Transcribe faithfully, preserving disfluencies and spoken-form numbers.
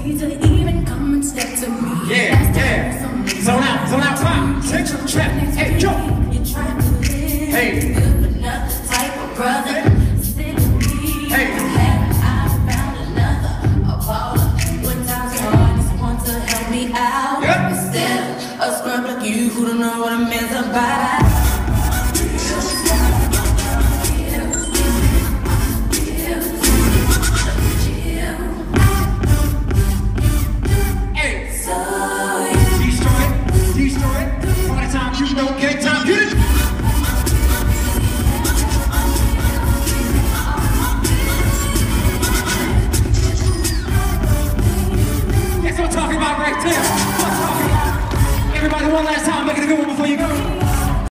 hesitate to even come and step to me. Yeah, yeah. Zone out, zone out, pop. Take some check. Hey, yo.